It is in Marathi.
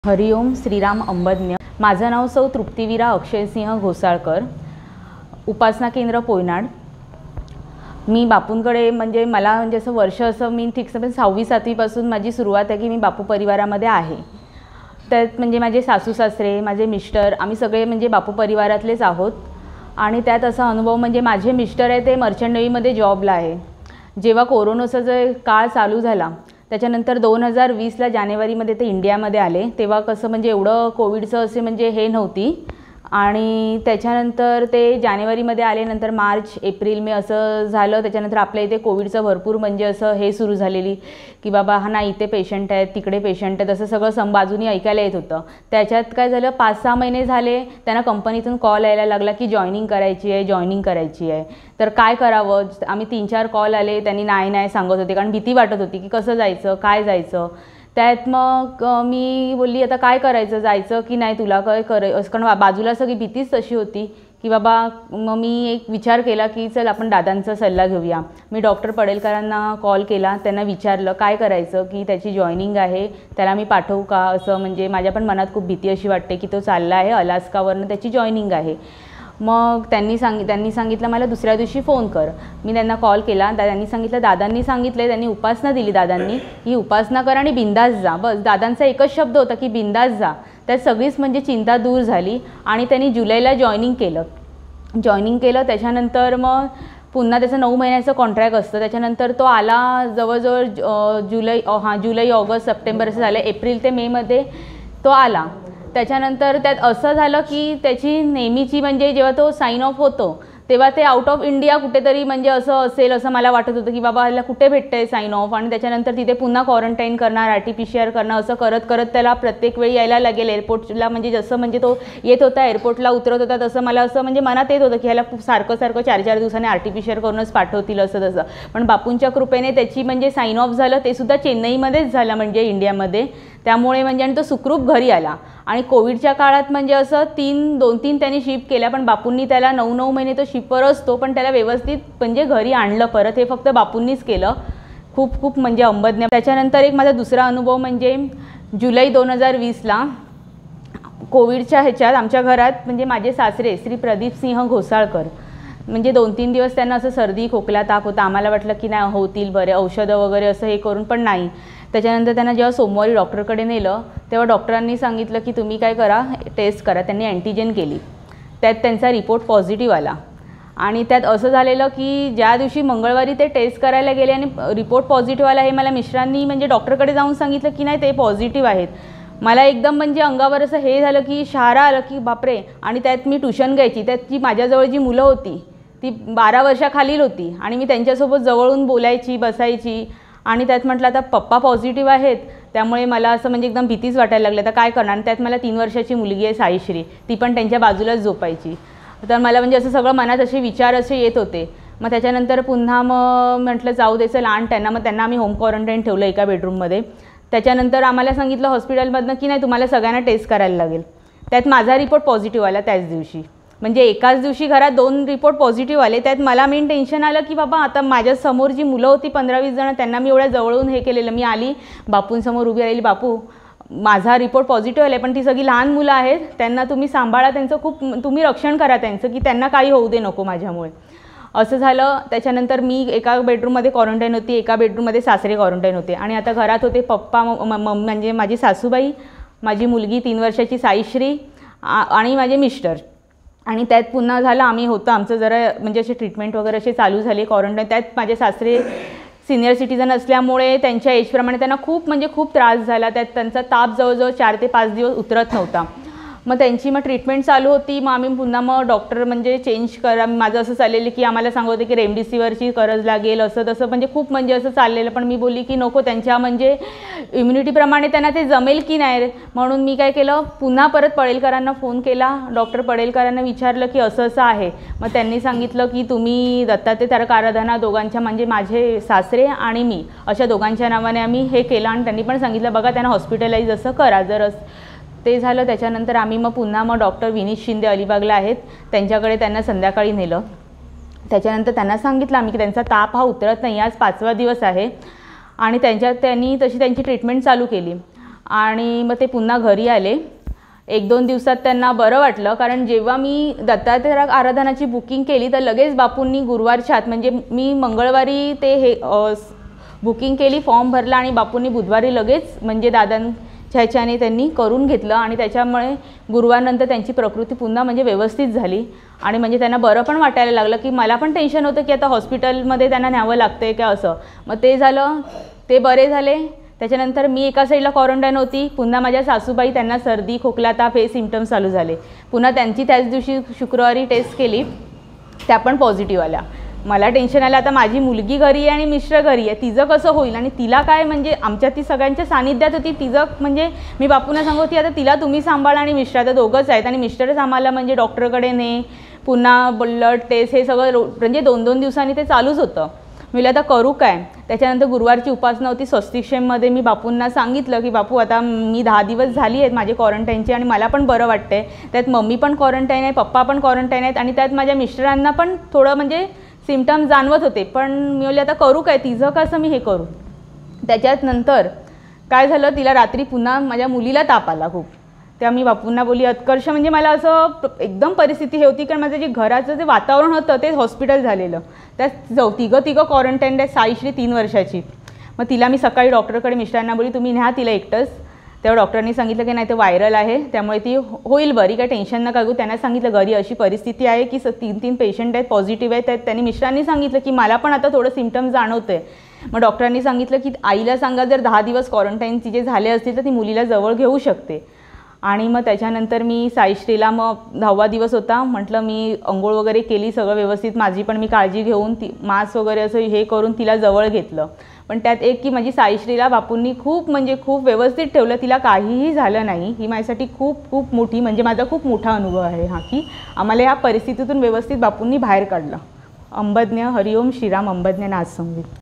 हरिओम श्रीराम अंबज्ञ। माझं नाव सौ तृप्तिवीरा अक्षयसिंह घोसाळकर, उपासना केंद्र पोयनाड। मी बापूंकडे म्हणजे मला म्हणजे असं वर्ष असं मी ठीक 6वी-7वी पासून माझी सुरुवात आहे की मी बापू परिवारामध्ये आहे। त्यात म्हणजे माझे सासू सासरे, माझे मिस्टर, आम्ही सगळे म्हणजे बापू परिवारातलेच आहोत। आणि त्यात असा अनुभव म्हणजे माझे मिस्टर आहे ते मर्चंट नेव्हीमध्ये जॉबला आहे। जेव्हा कोरोनाचा जो काळ चालू झाला त्याच्यानंतर 2020ला जानेवारीमध्ये ते इंडियामध्ये आले, तेव्हा कसं म्हणजे एवढं कोविडचं असे म्हणजे हे नव्हती। आणि त्याच्यानंतर ते जानेवारीमध्ये आले, नंतर मार्च एप्रिल मे असं झालं। त्याच्यानंतर आपल्या इथे कोविडचं भरपूर म्हणजे असं हे सुरू झालेली की बाबा हा ना इथे पेशंट आहेत तिकडे पेशंट आहेत असं सगळं बाजूनी ऐकायला येत होतं। त्याच्यात काय झालं 5-6 महिने झाले त्यांना कंपनीतून कॉल यायला लागला की जॉईनिंग करायची आहे। तर काय करावं, आम्ही 3-4 कॉल आले, त्यांनी नाही सांगत होते कारण भीती वाटत होती की कसं जायचं काय जायचं। त्यात मग मी बोलली आता काय करायचं, जायचं की नाही, तुला काय करायचं, कारण बाजूला सगळी भीतीच तशी होती की बाबा। मग मी एक विचार केला की चल आपण दादांचा सल्ला घेऊया। मी डॉक्टर पडेलकरांना कॉल केला, त्यांना विचारलं काय करायचं की त्याची जॉईनिंग आहे, त्याला मी पाठवू का असं। म्हणजे माझ्या पण मनात खूप भीती अशी वाटते की तो चालला आहे अलास्कावरनं, त्याची जॉईनिंग आहे। मग त्यांनी सांगितलं मला दुसऱ्या दिवशी फोन कर। मी त्यांना कॉल केला, त्यांनी सांगितलं दादांनी सांगितले, त्यांनी उपासना दिली दादांनी ही उपासना कर आणि बिंदास जा। बस दादांचा एकच शब्द होता की बिंदास जा। त्यात सगळीच म्हणजे चिंता दूर झाली आणि त्यांनी जुलैला जॉईनिंग केलं। त्याच्यानंतर मग पुन्हा त्याचं 9 महिन्याचं कॉन्ट्रॅक्ट असतं। त्याच्यानंतर तो आला जवळजवळ जुलै ऑगस्ट सप्टेंबर असं झालं, एप्रिल ते मेमध्ये तो आला। त्याच्यानंतर त्यात असं झालं की त्याची नेहमीची म्हणजे जेव्हा तो साइन ऑफ होतो तेव्हा ते आउट ऑफ इंडिया कुठेतरी म्हणजे असं असेल असं मला वाटत होतं की बाबा ह्याला कुठे भेटतंय साइन ऑफ। आणि त्याच्यानंतर तिथे पुन्हा क्वारंटाईन करणार, RT-PCR करणार, असं करत त्याला प्रत्येक वेळी यायला लागेल एअरपोर्टला। म्हणजे जसं म्हणजे तो येत होता एअरपोर्टला उतरत होता तसं मला असं म्हणजे मनात येत होतं की ह्याला सारखं 4-4 दिवसांनी RT-PCR करूनच पाठवतील असं तसं। पण बापूंच्या कृपेने त्याची म्हणजे साइन ऑफ झालं, ते सुद्धा चेन्नईमध्येच झालं म्हणजे इंडियामध्ये। त्यामुळे म्हणजे आणि तो सुखरूप घरी आला। आणि कोविडच्या काळात म्हणजे असं 2-3 त्यांनी शिफ्ट केल्या, पण बापूंनी त्याला 9 महिने तो शिफ्टवर असतो पण त्याला व्यवस्थित म्हणजे घरी आणलं परत, हे फक्त बापूंनीच केलं। खूप म्हणजे अंबज्ञ। त्याच्यानंतर एक माझा दुसरा अनुभव म्हणजे जुलै 2020ला कोविडच्या ह्याच्यात आमच्या घरात म्हणजे माझे सासरे श्री प्रदीपसिंह घोसाळकर म्हणजे 2-3 दिवस त्यांना असं सर्दी खोकला ताप होता। आम्हाला वाटलं की नाही होतील बरे, औषधं वगैरे असं हे करून, पण नाही। त्याच्यानंतर त्यांना जेव्हा सोमवारी डॉक्टरकडे नेलं तेव्हा डॉक्टरांनी सांगितलं की तुम्ही काय करा, टेस्ट करा। त्यांनी अँटीजेन केली, त्यात त्यांचा रिपोर्ट पॉझिटिव्ह आला। आणि त्यात असं झालेलं की ज्या दिवशी मंगळवारी ते टेस्ट करायला गेले आणि रिपोर्ट पॉझिटिव्ह आला हे मला मिस्टरांनी म्हणजे डॉक्टरकडे जाऊन सांगितलं की नाही ते पॉझिटिव्ह आहेत। मला एकदम म्हणजे अंगावर असं हे झालं की शहारा आलं की बापरे। आणि त्यात मी ट्यूशन घ्यायची, त्यात जी माझ्याजवळ जी मुलं होती ती 12 वर्षाखालील होती आणि मी त्यांच्यासोबत जवळून बोलायची बसायची। आणि त्यात म्हटलं आता पप्पा पॉझिटिव्ह आहेत, त्यामुळे मला असं म्हणजे एकदम भीतीच वाटायला लागली, आता काय करणार। आणि त्यात मला 3 वर्षाची मुलगी आहे साईश्री, ती पण त्यांच्या बाजूलाच झोपायची। तर मला म्हणजे असं सगळं मनात असे विचार असे येत होते। मग त्याच्यानंतर पुन्हा मग म्हटलं जाऊ दे चल आण त्यांना। मग त्यांना आम्ही होम क्वारंटाईन ठेवलं एका बेडरूममध्ये। त्याच्यानंतर आम्हाला सांगितलं हॉस्पिटलमधनं की नाही तुम्हाला सगळ्यांना टेस्ट करायला लागेल। त्यात माझा रिपोर्ट पॉझिटिव्ह आला त्याच दिवशी, म्हणजे एकाच दिवशी घरात 2 रिपोर्ट पॉझिटिव्ह आले। त्यात मला मेन टेन्शन आलं की बाबा आता माझ्यासमोर जी मुलं होती 15-20 जण त्यांना मी एवढ्या जवळून हे केलेलं। मी आली बापूंसमोर उभी राहिली, बापू माझा रिपोर्ट पॉझिटिव्ह आला पण ती सगळी लहान मुलं आहेत, त्यांना तुम्ही सांभाळा, त्यांचं खूप तुम्ही रक्षण करा त्यांचं की त्यांना काही होऊ दे नको माझ्यामुळे, असं झालं। त्याच्यानंतर मी एका बेडरूममध्ये क्वारंटाईन होती, एका बेडरूममध्ये सासरे क्वारंटाईन होते। आणि आता घरात होते पप्पा म्हणजे माझी सासूबाई, माझी मुलगी 3 वर्षाची साईश्री आणि माझे मिस्टर। आणि त्यात पुन्हा झालं आम्ही होतं आमचं जरा म्हणजे असे ट्रीटमेंट वगैरे असे चालू झाले क्वारंटाईन। त्यात माझे सासरे सिनियर सिटीजन असल्यामुळे त्यांच्या एजप्रमाणे त्यांना खूप त्रास झाला। त्यात त्यांचा ताप जवळजवळ 4 ते 5 दिवस उतरत नव्हता। मग त्यांची ट्रीटमेंट चालू होती। मग आम्ही पुन्हा डॉक्टर म्हणजे चेंज करा, माझं असं चाललेलं की आम्हाला सांगत होते की रेमडेसिवीरची गरज लागेल असं तसं, म्हणजे खूप म्हणजे असं चाललेलं। पण मी बोलली की नको, त्यांच्या म्हणजे इम्युनिटीप्रमाणे त्यांना ते जमेल की नाही। म्हणून मी काय केलं, पुन्हा परत पडेलकरांना फोन केला, डॉक्टर पडेलकरांना विचारलं की असं आहे। मग त्यांनी सांगितलं की तुम्ही दत्तात्रय तारक आराधना दोघांच्या म्हणजे माझे सासरे आणि मी अशा दोघांच्या नावाने आम्ही हे केलं। आणि त्यांनी पण सांगितलं बघा त्यांना हॉस्पिटलाइज असं करा जर ते झालं। त्याच्यानंतर आम्ही पुन्हा डॉक्टर विनीत शिंदे अलिबागला आहेत त्यांच्याकडे त्यांना संध्याकाळी नेलं। त्याच्यानंतर त्यांना सांगितलं आम्ही की त्यांचा ताप हा उतरत नाही, आज 5वा दिवस आहे। आणि त्यांनी तशी त्यांची ट्रीटमेंट चालू केली। आणि मग ते पुन्हा घरी आले. 1-2 दिवसात त्यांना बरं वाटलं, कारण जेव्हा मी दत्तात्रय आराधनाची बुकिंग केली तर लगेच बापूंनी गुरुवारच्या आत, म्हणजे मी मंगळवारी ते बुकिंग केली, फॉर्म भरला आणि बापूंनी बुधवारी लगेच म्हणजे दादांच्या ह्याच्याने त्यांनी करून घेतलं आणि त्याच्यामुळे गुरुवारनंतर त्यांची प्रकृती पुन्हा म्हणजे व्यवस्थित झाली आणि म्हणजे त्यांना बरं पण वाटायला लागलं, की मला पण टेन्शन होतं की आता हॉस्पिटलमध्ये त्यांना न्यावं लागतंय का असं. मग ते झालं, ते बरे झाले. त्याच्यानंतर मी एका साईडला क्वारंटाईन होती. पुन्हा माझ्या सासूबाई, त्यांना सर्दी खोकला ताप हे सिम्पटम्स चालू झाले. पुन्हा त्यांची त्याच दिवशी शुक्रवारी टेस्ट केली, त्या पण पॉझिटिव्ह आल्या. मला टेन्शन आलं, आता माझी मुलगी घरी आहे आणि मिस्टर घरी आहे, तिचं कसं होईल. आणि तिला काय म्हणजे आमच्या ती सगळ्यांच्या सानिध्यात होती. तिचं म्हणजे मी बापूंना सांगत होती, आता तिला तुम्ही सांभाळा आणि मिस्टर, आता दोघंच आहेत आणि मिस्टरच आम्हाला म्हणजे डॉक्टरकडे ने, पुन्हा ब्लड टेस्ट हे सगळं म्हणजे 2-2 दिवसांनी ते चालूच होतं. मी आता करू काय. त्याच्यानंतर गुरुवारची उपासना होती. स्वस्तिकशेममध्ये मी बापूंना सांगितलं की बापू आता मी 10 दिवस झाली आहेत माझे क्वारंटाईनची आणि मला पण बरं वाटतंय. त्यात मम्मी पण क्वारंटाईन आहे, पप्पा पण क्वारंटाईन आहेत आणि त्यात माझ्या मिस्टरांना पण थोडं म्हणजे सिम्पटम्स जाणवत होते. पण मी बोलले आता करू काय, तिचं कसं मी हे करू. त्याच्यात नंतर काय झालं, तिला रात्री पुन्हा माझ्या मुलीला ताप आला खूप. तेव्हा मी बापूंना बोलली उत्कर्ष, म्हणजे मला असं एकदम परिस्थिती हे होती, कारण माझं जे घराचं जे वातावरण होतं ते हॉस्पिटल झालेलं. त्यात तिघं क्वारंटाईन आहे. साईश्री 3 वर्षाची. मग तिला मी सकाळी डॉक्टरकडे मिस्टरांना बोलली तुम्ही न्या तिला एकटंच. तेव्हा डॉक्टरांनी सांगितलं की नाही ते व्हायरल आहे, त्यामुळे ती होईल बरी, काय टेन्शन नका घेऊ. त्यांना सांगितलं घरी अशी परिस्थिती आहे की 3 पेशंट आहेत पॉझिटिव्ह आहेत. त्यांनी मिस्टरांनी सांगितलं की मला पण आता थोडं सिम्पटम जाणवतं आहे. मग डॉक्टरांनी सांगितलं की आईला सांगा जर 10 दिवस क्वारंटाईन तिचे झाले असतील तर ती मुलीला जवळ घेऊ शकते. आणि मग त्याच्यानंतर मी साईश्रीला, मग 10वा दिवस होता, म्हटलं मी अंघोळ वगैरे केली, सगळं व्यवस्थित माझी पण मी काळजी घेऊन ती मास्क वगैरे असं हे करून तिला जवळ घेतलं. पण त्यात एक की माझी साईश्रीला बापूंनी खूप म्हणजे खूप व्यवस्थित ठेवलं, तिला काहीही झालं नाही. ही माझ्यासाठी खूप खूप मोठी म्हणजे माझा खूप मोठा अनुभव आहे हा, की आम्हाला या परिस्थितीतून व्यवस्थित बापूंनी बाहेर काढलं. अंबज्ञ हरिओम श्रीराम अंबज्ञ नाथ संगीत.